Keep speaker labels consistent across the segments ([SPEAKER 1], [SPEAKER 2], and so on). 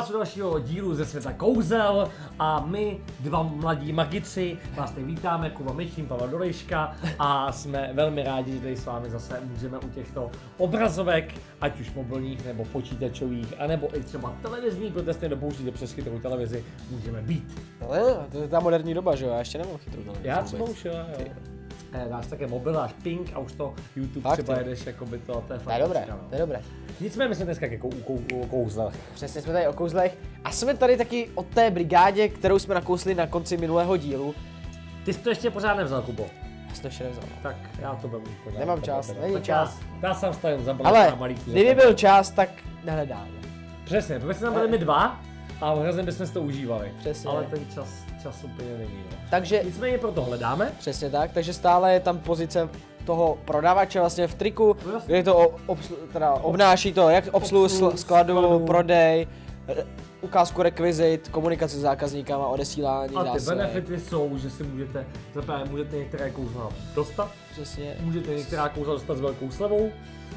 [SPEAKER 1] vás u dalšího dílu ze světa kouzel a my, dva mladí magici, vás tady vítáme, Kuba Myšín, Pavel Dolejška a jsme velmi rádi, že tady s vámi zase můžeme u těchto obrazovek, ať už mobilních nebo počítačových, anebo i třeba televizní, protože jste dopouštíte přes chytrou televizi, můžeme být.
[SPEAKER 2] To je ta moderní doba, že jo? Já ještě nemám chytrou televizi.
[SPEAKER 1] Já třeba už jo. Dáš také mobil, dáš ping a už to YouTube
[SPEAKER 2] fakt,
[SPEAKER 1] třeba
[SPEAKER 2] jo.
[SPEAKER 1] jedeš, jako by to je fakt.
[SPEAKER 2] To je dobré, to je dobré.
[SPEAKER 1] Nicméně my jsme dneska jako o kouzlech.
[SPEAKER 2] Přesně, jsme tady o kouzlech a jsme tady taky o té brigádě, kterou jsme nakousli na konci minulého dílu.
[SPEAKER 1] Ty jsi to ještě pořád nevzal, Kubo.
[SPEAKER 2] Já jsem to ještě nevzal.
[SPEAKER 1] Tak já to beru pořád.
[SPEAKER 2] Nemám čas, není čas.
[SPEAKER 1] Já jsem stavím za
[SPEAKER 2] Ale
[SPEAKER 1] malý
[SPEAKER 2] kdyby byl čas, tak nehledáme.
[SPEAKER 1] Přesně, protože jsme tam byli my dva a hrozně bychom si to užívali.
[SPEAKER 2] Přesně.
[SPEAKER 1] Ale ten čas úplně není. No.
[SPEAKER 2] Takže
[SPEAKER 1] nicméně proto hledáme.
[SPEAKER 2] přesně tak, takže stále je tam pozice toho prodavače vlastně v triku,
[SPEAKER 1] No jasně.
[SPEAKER 2] kde to obnáší to jak obsluhu skladu, prodej, ukázku rekvizit, komunikaci s zákazníkama, odesílání
[SPEAKER 1] A ty
[SPEAKER 2] zásad.
[SPEAKER 1] benefity jsou, že si můžete některé kouzla dostat.
[SPEAKER 2] Přesně.
[SPEAKER 1] Můžete některá kouzla dostat s velkou slevou.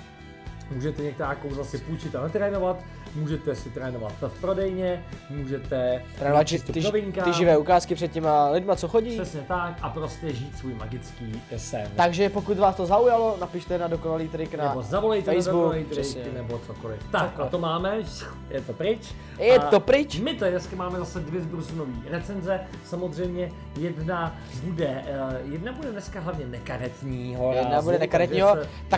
[SPEAKER 1] Můžete některá kouzla si půjčit a netrénovat. Můžete si trénovat v prodejně, můžete
[SPEAKER 2] Trénovat ty živé ukázky před těma lidma, co chodí.
[SPEAKER 1] Přesně tak a prostě žít svůj magický sen.
[SPEAKER 2] Takže pokud vás to zaujalo, napište na Dokonalý trik na
[SPEAKER 1] nebo zavolejte
[SPEAKER 2] Facebook,
[SPEAKER 1] na Dokonalý trik,
[SPEAKER 2] přesně.
[SPEAKER 1] nebo cokoliv. Tak a to máme, je to pryč.
[SPEAKER 2] Je
[SPEAKER 1] A
[SPEAKER 2] to pryč.
[SPEAKER 1] My tady dneska máme zase dvě zbrusunové recenze. Samozřejmě jedna bude dneska hlavně nekaretního.
[SPEAKER 2] Jedna bude nekaretního,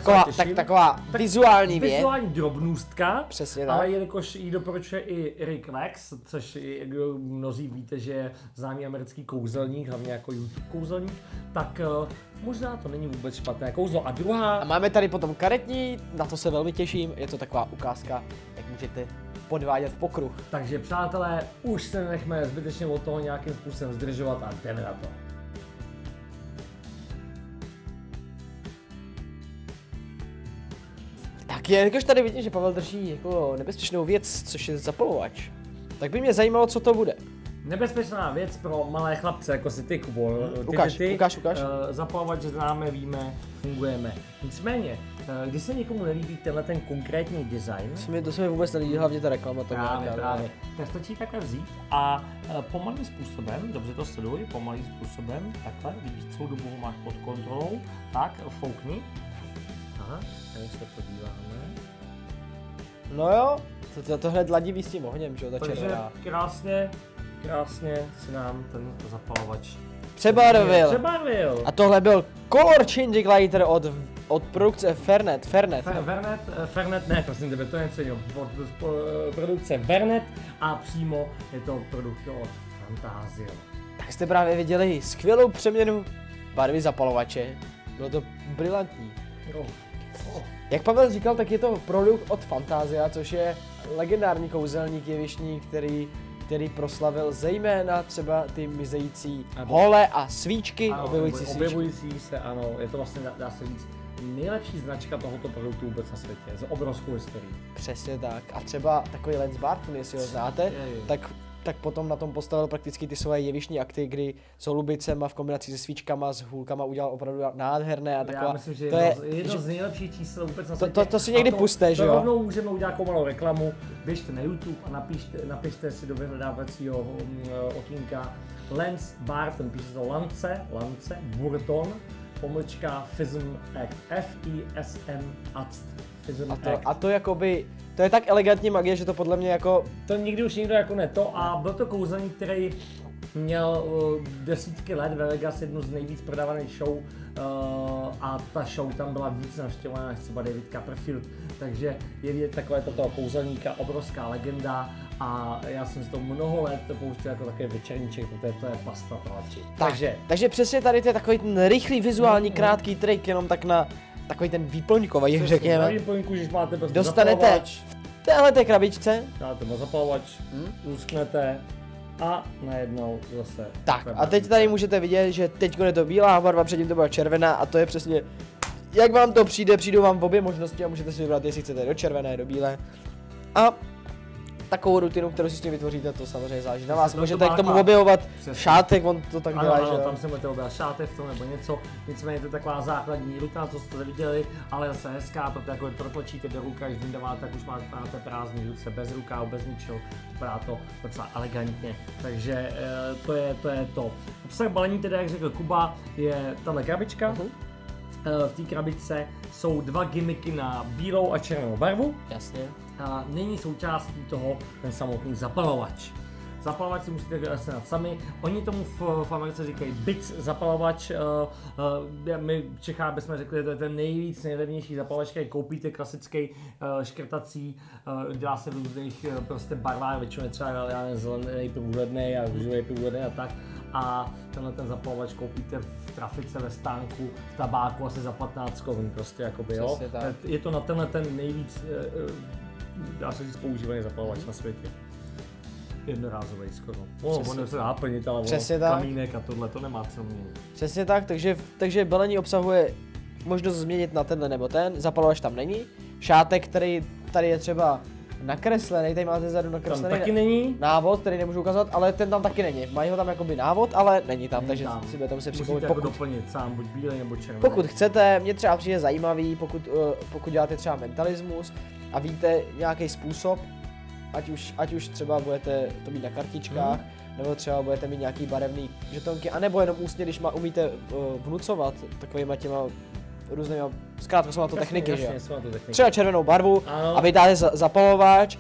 [SPEAKER 2] taková vizuální věc.
[SPEAKER 1] Vizuální drobnůstka.
[SPEAKER 2] Přesně tak.
[SPEAKER 1] Ale jelikož ji doporučuje i Rick Lex, což mnozí víte, že je známý americký kouzelník, hlavně jako YouTube kouzelník, tak možná to není vůbec špatné kouzlo. A druhá...
[SPEAKER 2] A máme tady potom karetní, na to se velmi těším, je to taková ukázka, jak můžete podvádět v pokruh.
[SPEAKER 1] Takže přátelé, už se nechme zbytečně od toho nějakým způsobem zdržovat a jdeme na to.
[SPEAKER 2] Tak jelikož tady vidím, že Pavel drží jako nebezpečnou věc, což je zapalovač, tak by mě zajímalo, co to bude.
[SPEAKER 1] Nebezpečná věc pro malé chlapce, jako si ty, Kubo.
[SPEAKER 2] Ukáž.
[SPEAKER 1] Zapalovač známe, víme, fungujeme. Nicméně, když se někomu nelíbí tenhle ten konkrétní design,
[SPEAKER 2] To se mi vůbec nelíbí, hlavně ta reklama.
[SPEAKER 1] Právě. Tak stačí takhle vzít a pomalým způsobem, dobře to sleduj, pomalým způsobem, takhle, vidíš, celou dobu ho máš pod kontrolou, tak, foukni. Aha, tady se podíváme.
[SPEAKER 2] No jo, to hned ladí s tím ohněm, že jo, ta
[SPEAKER 1] Takže
[SPEAKER 2] červená.
[SPEAKER 1] krásně si nám ten zapalovač
[SPEAKER 2] Přebarvil. A tohle byl Color Changing Lighter od produkce Fernet.
[SPEAKER 1] Fernet, ne, prosím tebe, to je něco jiného. Produkce Fernet a přímo je to produkt od Fantazio.
[SPEAKER 2] Tak jste právě viděli skvělou přeměnu barvy zapalovače. Bylo to brilantní. Jak Pavel říkal, tak je to produkt od Fantazia, což je legendární kouzelník jevištní, který proslavil zejména třeba ty mizející hole a svíčky,
[SPEAKER 1] objevující se, ano, je to vlastně, dá se říct, nejlepší značka tohoto produktu vůbec na světě, s obrovskou historií.
[SPEAKER 2] Přesně tak. A třeba takový Lance Barton, jestli ho znáte, tak potom na tom postavil prakticky ty svoje jevištní akty, kdy s holubicema v kombinaci se svíčkama, s hůlkama udělal opravdu nádherné a taková.
[SPEAKER 1] Já myslím, že
[SPEAKER 2] to je
[SPEAKER 1] jedno z nejlepších čísel vůbec na světě.
[SPEAKER 2] To si někdy puste, že jo?
[SPEAKER 1] Rovnou můžeme udělat takovou malou reklamu, běžte na YouTube a napište si do vyhledávacího okýnka Lance Barton, píše to Lance Burton, _FISM Act, FISM Act.
[SPEAKER 2] A to jakoby, to je tak elegantní magie, že to podle mě jako...
[SPEAKER 1] To nikdy už nikdo jako ne to a byl to kouzelník, který měl desítky let ve Vegas jednu z nejvíc prodávaných show a ta show tam byla víc navštěvovaná než třeba David Copperfield, takže je vidět takové toho kouzelníka, obrovská legenda a já jsem si to mnoho let pouštěl jako takový večerníček, protože to je pasta palači.
[SPEAKER 2] Takže přesně tady to je takový ten rychlý vizuální krátký trik, jenom tak na takový ten výplňkový, řekněme.
[SPEAKER 1] Na výplňku, že máte prostě
[SPEAKER 2] dostanete
[SPEAKER 1] zapalovač,
[SPEAKER 2] v téhleté krabičce.
[SPEAKER 1] dáte na zapalovač, lusknete a najednou zase.
[SPEAKER 2] Tak a teď tady můžete vidět, že teď je to bílá barva, předtím to byla červená a to je přesně, jak vám to přijde, přijdou vám v obě možnosti a můžete si vybrat, jestli chcete do červené, do bílé. A takovou rutinu, kterou si s tím vytvoříte, to samozřejmě záleží na vás.
[SPEAKER 1] To
[SPEAKER 2] Můžete
[SPEAKER 1] má
[SPEAKER 2] k tomu
[SPEAKER 1] taková-
[SPEAKER 2] objevovat
[SPEAKER 1] Přesně.
[SPEAKER 2] šátek, on to tak dělá,
[SPEAKER 1] Ano,
[SPEAKER 2] že jo.
[SPEAKER 1] tam se můžete objevit šátev v tom nebo něco, nicméně to je taková základní rutina, co jste viděli, ale zase hezká, protože jako protlačíte do ruka, když vyndáváte, tak už máte prázdný ruce, bez rukáv, bez ničeho, vypadá to docela elegantně, takže to je to. Obsah balení teda, jak řekl Kuba, je tahle krabička. V té krabičce jsou 2 gimmicky na bílou a červenou barvu.
[SPEAKER 2] Jasně.
[SPEAKER 1] A není součástí toho ten samotný zapalovač. Zapalovač si musíte vylesenat sami. Oni tomu v Americe říkají BIC zapalovač. My v Čechách bychom řekli, že to je ten nejlevnější zapalovač, který koupíte, klasický škrtací. Dělá se v různých prostě barvách, většinou je třeba zelený průhledný a růžový průhledný a tak. A tenhle ten zapalovač koupíte v trafice, ve stánku, v tabáku asi za 15 korun prostě jakoby, jo. Je to na tenhle ten nejvíc, dá se říct, používaný zapalovač na světě. Jednorázový skoro. On se dá plnit, ale kamínek a tohle to nemá co měnit.
[SPEAKER 2] Přesně tak, takže balení obsahuje možnost změnit na tenhle nebo ten, zapalovač tam není. Šátek, který tady je třeba nakreslený, tady máte zadu nakreslený.
[SPEAKER 1] Tam taky není.
[SPEAKER 2] Návod, který nemůžu ukázat, ale ten tam taky není. Mají ho tam jakoby návod, ale není tam, takže si budete muset připomenout.
[SPEAKER 1] Musíte doplnit sám, buď bílej nebo červený.
[SPEAKER 2] Pokud chcete, mě třeba přijde zajímavý, pokud děláte třeba mentalismus a víte nějaký způsob, ať už třeba budete to mít na kartičkách, nebo třeba budete mít nějaký barevný žetonky, anebo jenom ústně, když umíte vnucovat takovýma těma různýma, zkrátka jsou na to techniky, že jo? Třeba červenou barvu a vy dáte zapalovač,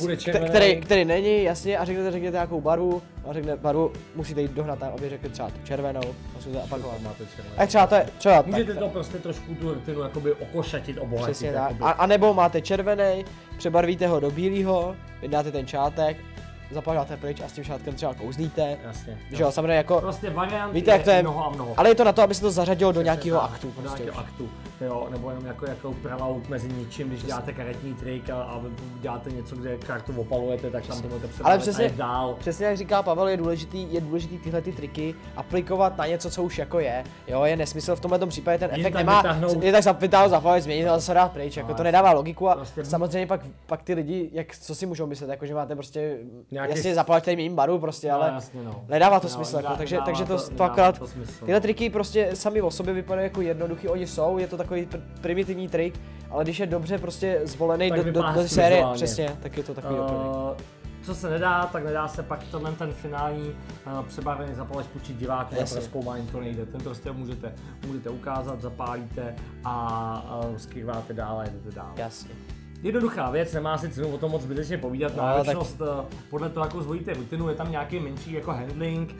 [SPEAKER 2] který není, jasně, a řeknete nějakou barvu, a řekne barvu, musíte jít dohnat tam, aby řekli třeba tu červenou, musíte apakovat. A třeba to je, třeba
[SPEAKER 1] můžete to prostě trošku tu rutinu jakoby okošatit, obohatit.
[SPEAKER 2] Přesně tak, a nebo máte červený, přebarvíte ho do bílého, vydáte ten šátek, zapadáte pryč a s tím šátkem třeba kouzlíte.
[SPEAKER 1] Jasně.
[SPEAKER 2] Že jo, samozřejmě jako,
[SPEAKER 1] prostě variant
[SPEAKER 2] víte, jak to je,
[SPEAKER 1] mnoho a mnoho.
[SPEAKER 2] Ale je to na to, aby se to zařadilo do nějakého aktu.
[SPEAKER 1] Do nějakého aktu, jo, nebo jenom jako pravout mezi něčím, když děláte karetní trik a děláte něco, kde kartu opalujete, tak tam to můžete předávat dál.
[SPEAKER 2] Přesně jak říká Pavel, je důležitý tyhle ty triky aplikovat na něco, co už jako je. Jo, je nesmysl v tomhle případě, ten efekt nemá, je tak vytáhnout zapalovač, změnit a zase dát pryč, jako to nedává logiku a prostě samozřejmě pak ty lidi, co si můžou myslet, jako že máte prostě jasně zapalovač, který mění barvu prostě, ale nedává to smysl, jako, takže to akorát, tyhle triky prostě sami o sobě vypadají jako jednoduchý, oni jsou, je to takový primitivní trik, ale když je dobře prostě zvolený do série, přesně, tak je to takový doplněk.
[SPEAKER 1] Co se nedá, tak nedá se pak ten finální přebarvený zapalovač půjčit divákům a prozkoumání to nejde. Ten prostě můžete ukázat, zapálíte a skrýváte dál a jdete dál.
[SPEAKER 2] Jasně.
[SPEAKER 1] Jednoduchá věc, nemá si cenu o tom moc zbytečně povídat, náročnost podle toho, jako zvolíte rutinu, je tam nějaký menší jako handling,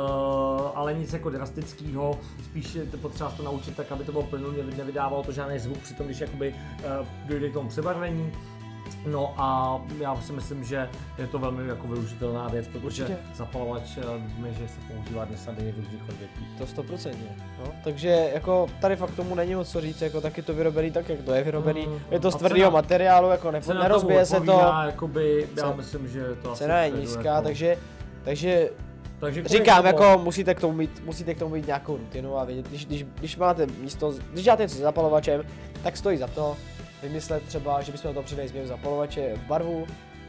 [SPEAKER 1] ale nic jako drastického, spíš je potřeba to naučit tak, aby to bylo plynulně, nevydávalo to žádný zvuk při tom, když jakoby dojde k tomu přebarvení. No a já si myslím, že je to velmi jako využitelná věc, protože zapalovač víme, že se používá dnes a denně v různých odvětvích.
[SPEAKER 2] To 100%. No, takže jako tady fakt tomu není moc co říct, jako tak je to vyrobený tak, jak to je vyrobený. Je to z tvrdého materiálu, jako nerozbije se to.
[SPEAKER 1] Jakoby, já myslím, že to
[SPEAKER 2] cena je nízká, jako... takže říkám, jako musíte k tomu mít nějakou rutinu a vědět, když máte místo, když děláte něco s zapalovačem, tak stojí za to vymyslet třeba, že bychom do toho přidali změnu zapalovače v barvu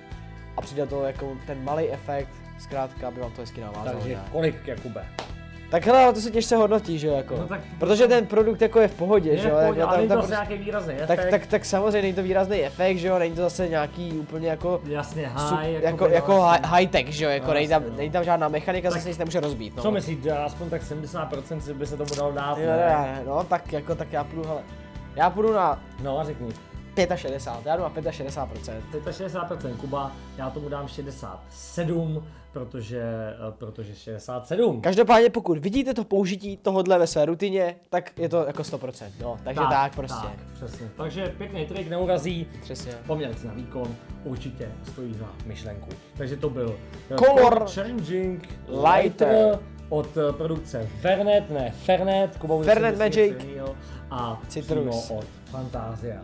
[SPEAKER 2] a přidat to jako ten malý efekt, zkrátka, aby vám to hezky navázalo.
[SPEAKER 1] Takže kolik, Jakube?
[SPEAKER 2] Tak hele, to se těžce hodnotí, že jo, jako. No, tak, protože ten produkt jako je v pohodě, že jo.
[SPEAKER 1] Ale není to zase nějaký výrazný efekt.
[SPEAKER 2] Tak samozřejmě není to výrazný efekt, že jo, není to zase nějaký úplně jako...
[SPEAKER 1] Jasně, high,
[SPEAKER 2] jako high tech, že jo, jako není tam žádná mechanika, zase nic nemůže rozbít, no.
[SPEAKER 1] Co myslíte, aspoň tak 70% by se tomu dalo dát,
[SPEAKER 2] no, tak já půjdu, hele, já půjdu na...
[SPEAKER 1] No, řekni.
[SPEAKER 2] 65, já jdu na 65%.
[SPEAKER 1] 65%, Kuba, já tomu dám 67, protože 67.
[SPEAKER 2] Každopádně pokud vidíte to použití tohodle ve své rutině, tak je to jako 100%, no, takže tak prostě. Tak,
[SPEAKER 1] přesně, takže pěkný trik, neurazí,
[SPEAKER 2] přesně.
[SPEAKER 1] Poměrně na výkon, určitě stojí za myšlenku. Takže to byl
[SPEAKER 2] Color
[SPEAKER 1] Changing Lighter od produkce Fernet,
[SPEAKER 2] Fernet Magic
[SPEAKER 1] a
[SPEAKER 2] Citrus
[SPEAKER 1] od Fantasia.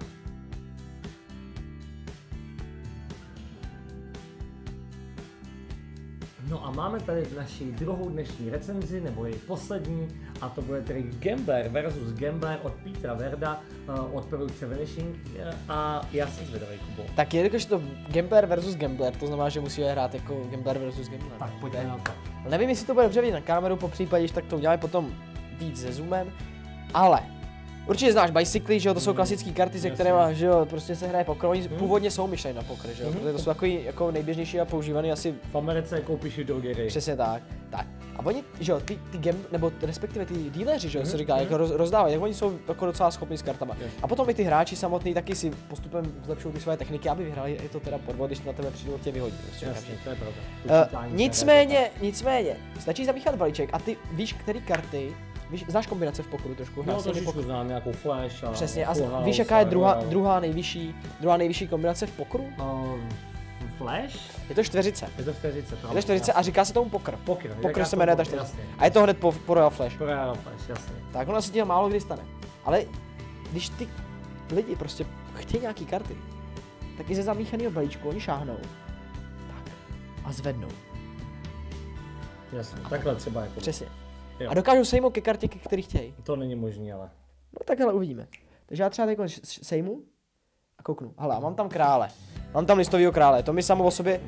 [SPEAKER 1] No a máme tady naši druhou dnešní recenzi, nebo její poslední, a to bude tedy Gambler versus Gambler od Petra Verda. od produkce Vanishing a já jsem zvědavý, Kubo.
[SPEAKER 2] Tak jelikož to Gambler versus Gambler, to znamená, že musíme hrát jako Gambler versus Gambler.
[SPEAKER 1] Tak pojďme na to.
[SPEAKER 2] Nevím, jestli to bude dobře vidět na kameru, po případě, když tak to uděláme potom víc se zoomem, ale určitě znáš Bicycly, že jo, to jsou klasické karty, se kterými, že jo, prostě se hraje poker, oni původně jsou myšleny na poker, že jo, protože to jsou takový jako nejběžnější a používaný asi
[SPEAKER 1] v Americe koupíš do hry.
[SPEAKER 2] Přesně tak. A oni, že jo, ty nebo respektive ty dealeři, že jo, se říká, jako rozdávají, jak oni jsou jako docela schopní s kartama. A potom i ty hráči samotný taky si postupem zlepšují ty své techniky, aby vyhráli, je to teda podvod, když na tebe přijde, tě vyhodí. Prostě
[SPEAKER 1] jasně, to je pravda.
[SPEAKER 2] Nicméně, stačí zamíchat balíček a ty víš, který karty, víš, znáš kombinace v pokeru trošku?
[SPEAKER 1] No, trošičku znám, nějakou flash a
[SPEAKER 2] přesně, a víš, jaká je druhá nejvyšší kombinace v pokeru?
[SPEAKER 1] Flash?
[SPEAKER 2] Je to čtveřice.
[SPEAKER 1] Je to
[SPEAKER 2] čtveřice a říká se tomu poker. Poker se jmenuje ta čtveřice.
[SPEAKER 1] Jasně.
[SPEAKER 2] A je to hned po Royal Flash.
[SPEAKER 1] Po Royal Flash, jasně.
[SPEAKER 2] Tak ono se tím málo kdy stane. Ale když ty lidi prostě chtějí nějaký karty, tak i ze zamíchaného balíčku oni šáhnou. Tak. A zvednou.
[SPEAKER 1] Jasně, takhle třeba jako.
[SPEAKER 2] Přesně. Jo. A dokážou sejmout ke kartě, ke který chtějí.
[SPEAKER 1] To není možný, ale.
[SPEAKER 2] No tak ale uvidíme. Takže já třeba teď sejmu a kouknu. Hele, mám tam krále. Mám tam listovýho krále, to mi samo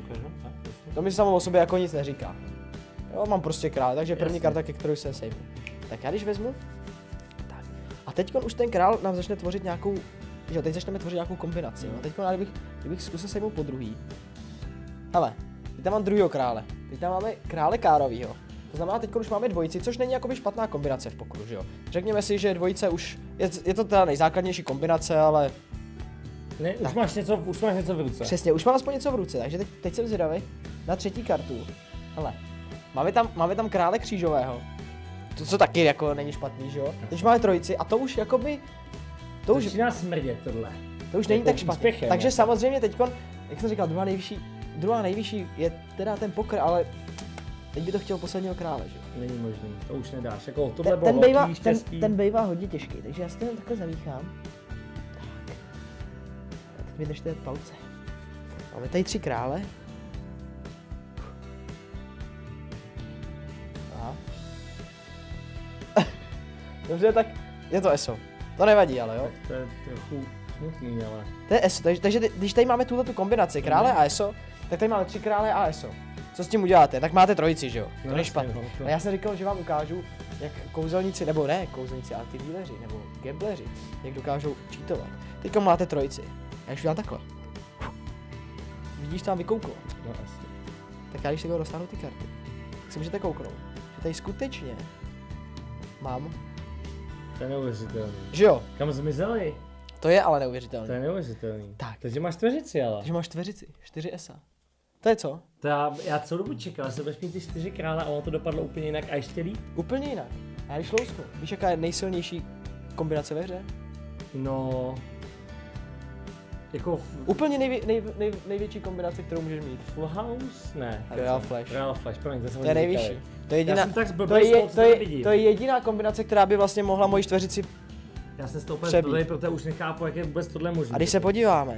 [SPEAKER 2] o sobě jako nic neříká. Jo, mám prostě krále, takže první karta, ke kterou se sejmu. Tak já když vezmu, tak. A teď už ten král nám začne tvořit nějakou, že teď začneme tvořit nějakou kombinaci. No. Teď kdybych zkusil sejmout po druhý. Hele, teď tam mám druhýho krále, teď tam máme krále károvýho. To znamená, teď už máme dvojici, což není jakoby špatná kombinace v pokeru, že jo. Řekněme si, že dvojice už, je to teda nejzákladnější kombinace, ale
[SPEAKER 1] ne, už máš něco v ruce.
[SPEAKER 2] Přesně, už mám aspoň něco v ruce, takže teď jsem zvědavý na třetí kartu. Hele, máme tam krále křížového. To co taky jako není špatný, že jo? Teď máme trojici a to už jakoby...
[SPEAKER 1] To už začíná smrdět tohle.
[SPEAKER 2] To už není
[SPEAKER 1] jako
[SPEAKER 2] tak špatný. Takže samozřejmě teďkon, jak jsem říkal, druhá nejvyšší je teda ten poker, ale teď by to chtěl posledního krále, že jo?
[SPEAKER 1] Není možný, to už nedáš, jako tohle bylo velký štěstí.
[SPEAKER 2] Ten bývá hodně těžký, takže já si to takhle zamíchám. Mi držte palce. Máme tady 3 krále. Aha. Dobře, tak je to ESO. To nevadí, ale jo.
[SPEAKER 1] Tak to je trochu smutný, ale.
[SPEAKER 2] To je ESO, takže když tady máme tuhle kombinaci krále a ESO, tak tady máme 3 krále a ESO. Co s tím uděláte? Tak máte trojici, že jo? To není špatný. A já jsem říkal, že vám ukážu, jak kouzelníci, nebo ne kouzelníci, ale ty dealeři, nebo gambleři, jak dokážou cheatovat. Teďka máte trojici. Já už udělám takhle. Vidíš, tam vykouklo.
[SPEAKER 1] No asi.
[SPEAKER 2] Tak já když se dostanu ty karty, tak si můžete kouknout, že tady skutečně mám.
[SPEAKER 1] To je neuvěřitelný.
[SPEAKER 2] Že jo?
[SPEAKER 1] Kam zmizeli?
[SPEAKER 2] To je ale neuvěřitelný.
[SPEAKER 1] To je neuvěřitelný.
[SPEAKER 2] Tak.
[SPEAKER 1] Takže máš čtveřici, ale.
[SPEAKER 2] Takže máš čtveřici, 4 ESA. To je co?
[SPEAKER 1] To já celou dobu čekal, že budeš mít ty 4 krále a ono to dopadlo úplně jinak a ještě líp.
[SPEAKER 2] Úplně jinak. A já když lousknu, víš jaká je nejsilnější kombinace ve hře?
[SPEAKER 1] No. Jako
[SPEAKER 2] úplně největší kombinace, kterou můžeš mít.
[SPEAKER 1] Full House? Ne.
[SPEAKER 2] Royal Flash.
[SPEAKER 1] Royal Flash, promiň, to
[SPEAKER 2] je nejvyšší. To je jediná, to je jediná kombinace, která by vlastně mohla moji čtveřici
[SPEAKER 1] já jsem z toho úplně zblbej, protože už nechápu, jak je vůbec tohle možné.
[SPEAKER 2] A když se podíváme,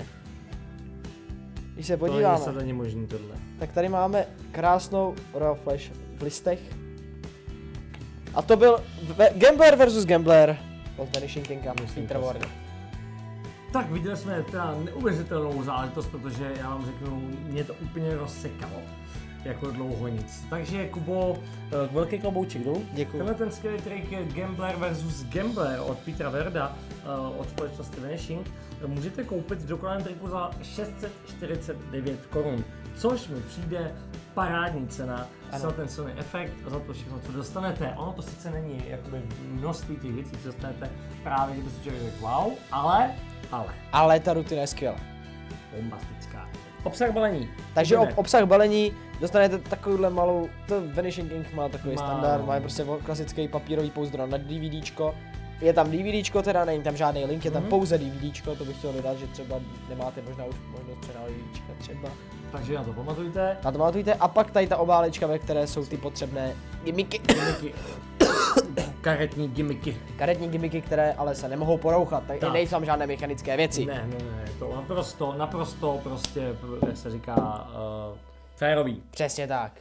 [SPEAKER 1] to není možný tohle.
[SPEAKER 2] Tak tady máme krásnou Royal Flash v listech. A to byl Gambler versus Gambler od Vanishing Kinga, Peter Warner.
[SPEAKER 1] Tak viděli jsme teda neuvěřitelnou záležitost, protože já vám řeknu, mě to úplně rozsekalo. Jako dlouho nic. Takže Kubo, velký klobouček dolů.
[SPEAKER 2] Děkuji.
[SPEAKER 1] Tenhle ten skvělý trik Gambler versus Gambler od Petra Verda od společnosti Vanishing můžete koupit v dokonalém triku za 649 korun, což mi přijde parádní cena za ten silný efekt a za to všechno, co dostanete. Ono to sice není jakoby množství těch věcí, co dostanete právě, že by si člověk řekl wow, ale
[SPEAKER 2] ta rutina je skvělá.
[SPEAKER 1] Bombastická. Obsah balení.
[SPEAKER 2] Takže obsah balení dostanete takovouhle malou, to Vanishing Ink má takový standard, má prostě klasický papírový pouzdro na DVDčko. Je tam DVDčko, teda není tam žádný link, je tam pouze DVDčko, to bych chtěl dodat, že třeba nemáte možná už možnost předávat DVDčka třeba.
[SPEAKER 1] Takže na to pamatujte.
[SPEAKER 2] A pak tady ta obálečka, ve které jsou ty potřebné gimmicky.
[SPEAKER 1] Karetní gimmicky,
[SPEAKER 2] které ale se nemohou porouchat, tady nejsou tam žádné mechanické věci.
[SPEAKER 1] Ne, to naprosto prostě, jak se říká, férový.
[SPEAKER 2] Přesně tak.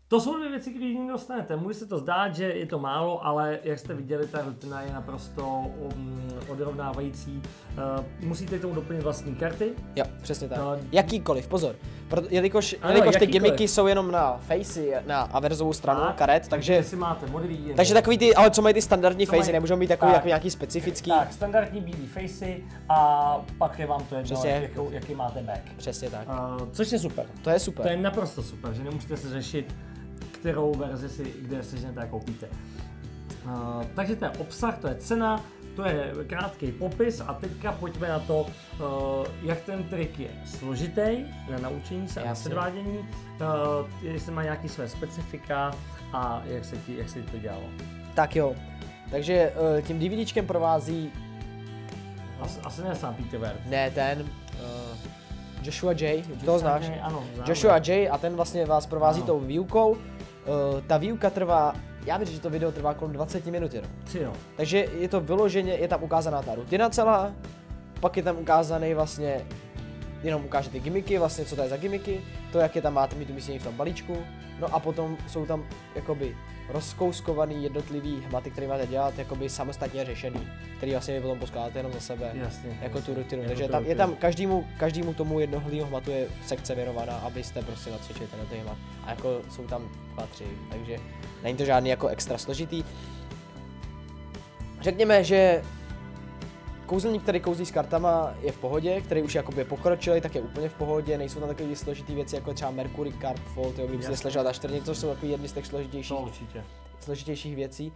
[SPEAKER 1] To jsou dvě věci, které někdo dostanete. Může se to zdát, že je to málo, ale jak jste viděli, ta rutina je naprosto odrovnávající. Musíte k tomu doplnit vlastní karty.
[SPEAKER 2] Jo, přesně tak. Jakýkoliv, pozor. Jelikož ty
[SPEAKER 1] jakýkoliv.
[SPEAKER 2] gimmicky jsou jenom na facey, na averzovou stranu karet, takže
[SPEAKER 1] si máte modrý.
[SPEAKER 2] takže takový ty, ale co mají ty standardní facey, nemůžou být takový jako nějaký specifický.
[SPEAKER 1] Tak, standardní bílý facey a pak je vám to jedno, jaký máte back.
[SPEAKER 2] Přesně tak.
[SPEAKER 1] Což je super.
[SPEAKER 2] To je super.
[SPEAKER 1] To je naprosto super, že nemusíte se řešit, kterou verzi si kde seženete a koupíte. Takže to je obsah, to je cena, to je krátký popis a teďka pojďme na to, jak ten trik je složitý na naučení se a na předvádění, jestli má nějaký své specifika a jak se ti to dělalo.
[SPEAKER 2] Tak jo, takže tím DVDčkem provází...
[SPEAKER 1] Asi ne sám Peter Weir.
[SPEAKER 2] Ne, ten... Joshua J, to znáš?
[SPEAKER 1] J, ano,
[SPEAKER 2] Joshua J a ten vlastně vás provází tou výukou. Ta výuka trvá, já věřím, že to video trvá kolem 20 minut jenom. Takže je to vyloženě, je tam ukázaná ta rutina celá, pak je tam ukázaný vlastně, jenom ukáže ty gimmicky, vlastně co to je za gimmicky, to jak je tam máte mít umístění v tom balíčku, no a potom jsou tam jakoby rozkouskovaný jednotlivý hmaty, které máte dělat, jakoby samostatně řešený, který vlastně vy potom poskládáte jenom za sebe, jako tu rutinu. Takže tam, je tam každému tomu jednotlivého hmatu je sekce věnovaná, abyste prostě nacvičili ten hmat. A jako jsou tam 2-3, takže není to žádný jako extra složitý. Řekněme, že kouzelník, který kouzlí s kartama, je v pohodě, který už jakoby pokročilý, tak je úplně v pohodě, nejsou tam takové složitý věci jako třeba Mercury Card Fold, kdy musíte sležovat až 4, to jsou takový jedny z těch složitějších věcí.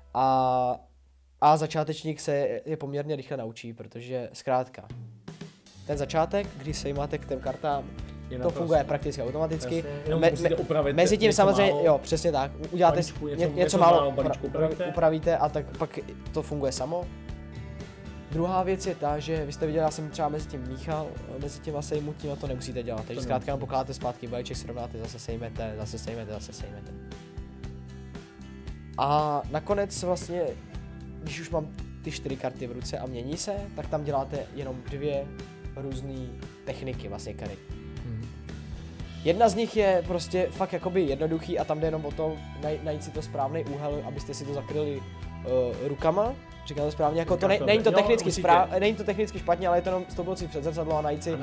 [SPEAKER 2] A začátečník se je poměrně rychle naučí, protože zkrátka ten začátek, když se máte k těm kartám, to funguje prakticky automaticky. Mezi tím samozřejmě, jo, přesně tak, uděláte něco málo, upravíte a tak pak to funguje samo. Druhá věc je ta, že vy jste viděli, já jsem třeba mezi tím míchal, mezi těma sejmutím a to nemusíte dělat, takže zkrátka jenom pokládáte zpátky balíček, srovnáte, zase sejmete. A nakonec vlastně, když už mám ty 4 karty v ruce a mění se, tak tam děláte jenom 2 různé techniky vlastně karet. Jedna z nich je prostě fakt jakoby jednoduchý a tam jde jenom o to najít si to správný úhel, abyste si to zakryli rukama. Říkám to správně, jako to není to technicky špatně, ale je to jenom stoupnout před zrcadlo a najít si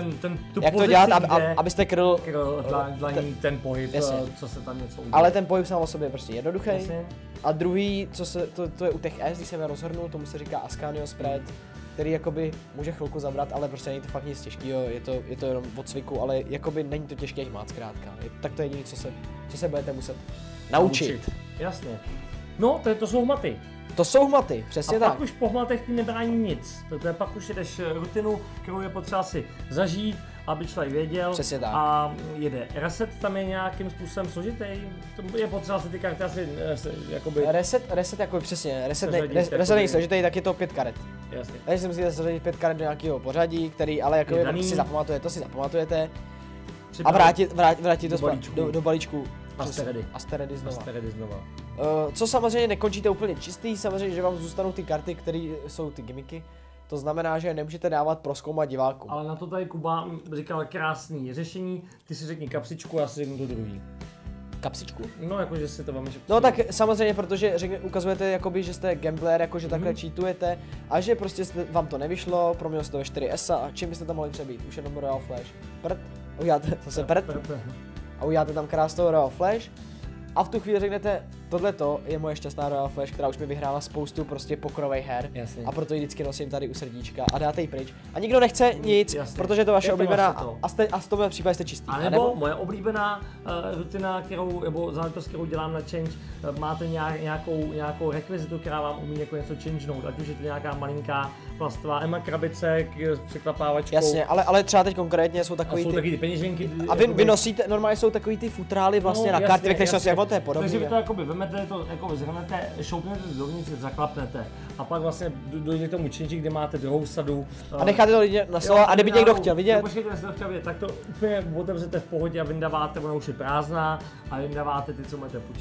[SPEAKER 2] jak to dělat, abyste kryl
[SPEAKER 1] dlaní ten pohyb, co se tam něco udělá.
[SPEAKER 2] Ale ten pohyb sám o sobě je prostě jednoduchý. A druhý, to je u těch S, když jsem je rozhrnul, tomu se říká Ascanio spread, který jakoby může chvilku zabrat, ale prostě není to fakt nic těžkého, je to jenom od cviku, ale jakoby není to těžké hmát zkrátka. Tak to je jediné, co se budete muset naučit.
[SPEAKER 1] Jasně. No, to jsou hmaty.
[SPEAKER 2] To jsou hmaty, přesně tak.
[SPEAKER 1] A pak už po hmatech ti nebrání nic, protože pak už jedeš rutinu, kterou je potřeba si zažít, aby člověk věděl.
[SPEAKER 2] Přesně tak.
[SPEAKER 1] A jede reset, tam je nějakým způsobem složitý, je potřeba si ty karty asi jakoby...
[SPEAKER 2] Reset jako přesně, reset není složitý, tak je to 5 karet.
[SPEAKER 1] Jasně.
[SPEAKER 2] Takže si musíte zařadit 5 karet do nějakého pořadí, který ale jako si zapamatujete a vrátit to do balíčku. Asteredy znova. Co samozřejmě nekončíte úplně čistý, samozřejmě, že vám zůstanou ty karty, které jsou ty gimmicky. To znamená, že nemůžete dávat prozkoumat divákům.
[SPEAKER 1] Ale na to tady Kuba říkal krásný řešení, ty si řekni kapsičku a já si řeknu to druhý.
[SPEAKER 2] Kapsičku?
[SPEAKER 1] No, jakože si to vám
[SPEAKER 2] No tak samozřejmě, protože ukazujete, jakoby, že jste gambler, jakože takhle cheatujete a že prostě vám to nevyšlo, proměnil jste to ve 4S a čím byste tam mohli přebít? Už jenom Royal Flash. Uděláte zase prd. A uděláte tam krásnou Royal Flash a v tu chvíli řeknete, tohleto je moje šťastná Royal Flash, která už mi vyhrála spoustu prostě pokorových her.
[SPEAKER 1] Jasně.
[SPEAKER 2] A proto ji vždycky nosím tady u srdíčka a dáte ji pryč. A nikdo nechce nic, protože je to vaše oblíbená a v tomhle případě jste čistý.
[SPEAKER 1] A nebo moje oblíbená rutina, nebo záležitost, kterou dělám na change, máte nějakou rekvizitu, která vám umí jako něco changenout, ať už je to nějaká malinká plastová Emma krabice s překlapávačkou.
[SPEAKER 2] Jasně, ale třeba teď konkrétně jsou takový
[SPEAKER 1] ty peněženky.
[SPEAKER 2] A vy nosíte, normálně jsou takový ty futrály vlastně na karty, ve kterých jsou jako to je podobně.
[SPEAKER 1] Takže vy to jakoby vemete, to jako zhrnete, šoupnete to dovnitř, zaklapnete a pak vlastně dojde k tomu change, kde máte druhou sadu.
[SPEAKER 2] A necháte to lidi na stole a kdyby někdo chtěl vidět.
[SPEAKER 1] Počkejte, jestli to chtěl vidět, tak to úplně otevřete v pohodě a vyndáváte, ona už je prázdná a vyndáváte ty, co můžete půjčit.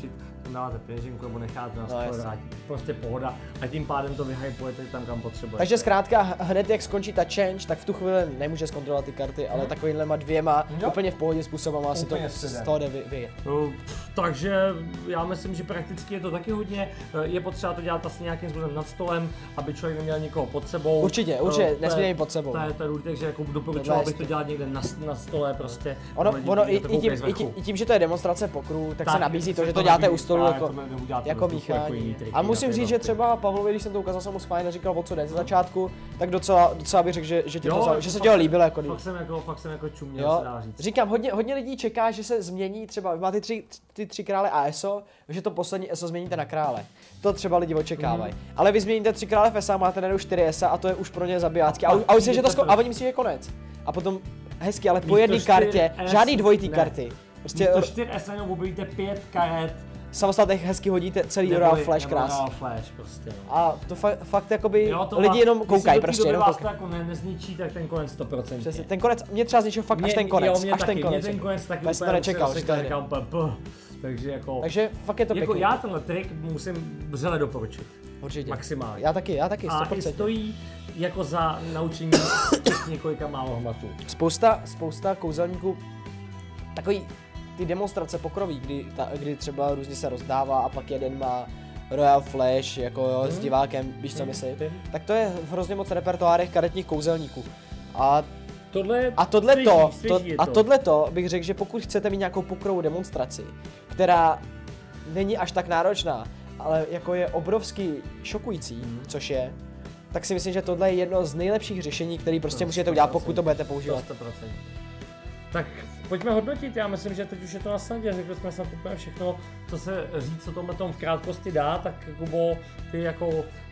[SPEAKER 1] tam dáváte peněženku nebo necháte na stole,
[SPEAKER 2] jasně.
[SPEAKER 1] vrátit. Prostě pohoda a tím pádem to vyhypujete tam, kam potřebujete.
[SPEAKER 2] Takže zkrátka hned jak skončí ta change, tak v tu chvíli nemůže zkontrolovat ty karty, ale takovýhlema dvěma úplně v pohodě způsobem asi to z toho jde vyjet.
[SPEAKER 1] Takže já myslím, že prakticky je to taky hodně, je potřeba to dělat asi nějakým způsobem nad stolem, aby člověk neměl někoho pod sebou.
[SPEAKER 2] Určitě, nesmí mít pod sebou.
[SPEAKER 1] To je důležité, takže jako doporučoval bych to dělat někde na stole prostě.
[SPEAKER 2] Ono i tím, že to je demonstrace pokrů, tak se nabízí to, že to děláte u stolu jako míchání. A musím říct, že třeba Pavlovi, když jsem to ukázal, jsem mu fajn říkal, o co jde ze začátku, tak docela bych řekl, že se ti to líbilo jako líp.
[SPEAKER 1] Fakt jsem jako čuměl, se dá říct.
[SPEAKER 2] Říkám, hodně lidí čeká, že se změní třeba, vy máte ty tři krále a ESO, že to poslední ESO změníte na krále. To třeba lidi očekávají. Ale vy změníte 3 krále v ESA, máte najednou 4 ESA a to je už pro ně zabijácky. A oni myslí, že je konec. A potom hezky, ale po jedné kartě, žádný dvojitý karty.
[SPEAKER 1] Prostě to 4 ESA jenom objevíte 5 karet.
[SPEAKER 2] Samostatně hezky hodíte celý Royal Flash krásně.
[SPEAKER 1] Prostě, no.
[SPEAKER 2] A to fakt jakoby lidi jenom koukají prostě.
[SPEAKER 1] Když vás to jako nezničí, tak ten konec 100%.
[SPEAKER 2] Přesně, ten konec, mě třeba zničil fakt až ten konec.
[SPEAKER 1] Mě ten konec taky
[SPEAKER 2] úplně nečekal, že to je.
[SPEAKER 1] Takže
[SPEAKER 2] fakt je to pěkný.
[SPEAKER 1] Já tenhle trik musím vřele doporučit.
[SPEAKER 2] Určitě.
[SPEAKER 1] Maximálně.
[SPEAKER 2] Já taky, 100%.
[SPEAKER 1] A i stojí jako za naučení několika málo hmatů.
[SPEAKER 2] Spousta kouzelníků takový ty demonstrace pokroví, kdy třeba různě se rozdává a pak jeden má Royal Flash jako s divákem, víš co myslím, tak to je v hrozně moc repertoárech karetních kouzelníků. A tohleto bych řekl, že pokud chcete mít nějakou pokrovou demonstraci, která není až tak náročná, ale jako je obrovsky šokující, což je, tak si myslím, že tohle je jedno z nejlepších řešení, které prostě můžete udělat, pokud to budete používat.
[SPEAKER 1] 100%. Tak pojďme hodnotit, já myslím, že teď už je to na snadě, řekli jsme snad úplně všechno, co se říct o tomhle tom v krátkosti dá, tak Kubo, ty jako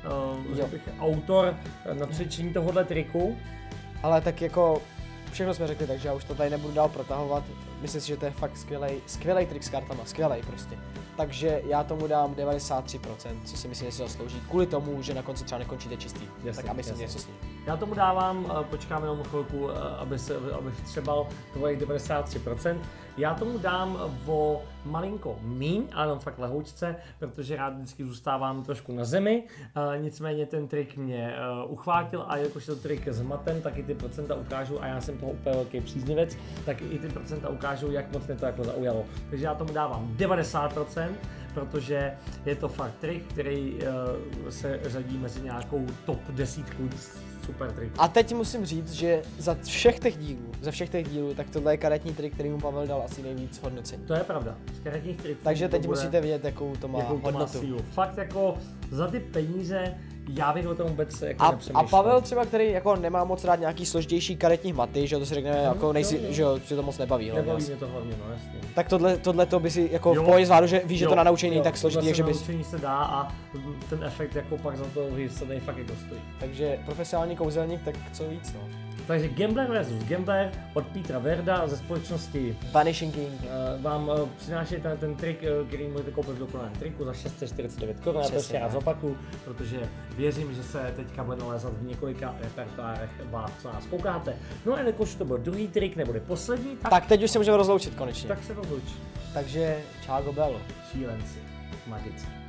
[SPEAKER 1] autor na cvičení tohohle triku.
[SPEAKER 2] Ale tak jako všechno jsme řekli, takže já už to tady nebudu dál protahovat, myslím si, že to je fakt skvělej trik s kartama, skvělej prostě. Takže já tomu dám 93%, co si myslím, že si zaslouží, kvůli tomu, že na konci třeba nekončíte čistý, tak aby jsem něco s ním.
[SPEAKER 1] Já tomu dávám, počkám jenom chvilku, abych třebal tvojich 93%. Já tomu dám o malinko míň, ale jenom fakt lehoučce, protože rád vždycky zůstávám trošku na zemi. Nicméně ten trik mě uchvátil a jakož to trik s matem, tak i ty procenta ukážu a já jsem toho úplně velký příznivec, tak i ty procenta ukážu, jak moc mě to jako zaujalo. Takže já tomu dávám 90%, protože je to fakt trik, který se řadí mezi nějakou top 10 super trik.
[SPEAKER 2] A teď musím říct, že ze všech těch dílů, tak tohle je karetní trik, který mu Pavel dal asi nejvíc hodnocení.
[SPEAKER 1] To je pravda, z karetních triků.
[SPEAKER 2] Takže teď musíte vidět, jakou to má hodnotu.
[SPEAKER 1] Fakt jako za ty peníze, já bych o tom vůbec jako nepřemýšlel.
[SPEAKER 2] A Pavel třeba, který jako nemá moc rád nějaký složitější karetní hmaty, že to si řekneme, jako že to moc nebaví.
[SPEAKER 1] Nebaví mě to hlavně, no jasně.
[SPEAKER 2] Tak tohle to by si jako v pohodě zvládl, že víš, že to na naučení tak složitý, takže bys...
[SPEAKER 1] naučení se dá a ten efekt jako pak za to výsledný fakt jako stojí.
[SPEAKER 2] Takže profesionální kouzelník, tak co víc, no.
[SPEAKER 1] Takže Gambler vs. Gambler od Petra Verda ze společnosti
[SPEAKER 2] Vanishing King
[SPEAKER 1] vám přináší ten trik, který můžete koupit v dokonalém triku za 649 Kč. Já to ještě rád zopakuju, protože věřím, že se teďka bude nalézat v několika repertoárech vás, co nás koukáte. No a jakož to byl druhý trik, nebude poslední,
[SPEAKER 2] tak teď už se můžeme rozloučit konečně.
[SPEAKER 1] Tak se rozloučí.
[SPEAKER 2] Takže čau Bello.
[SPEAKER 1] Šílenci, magici.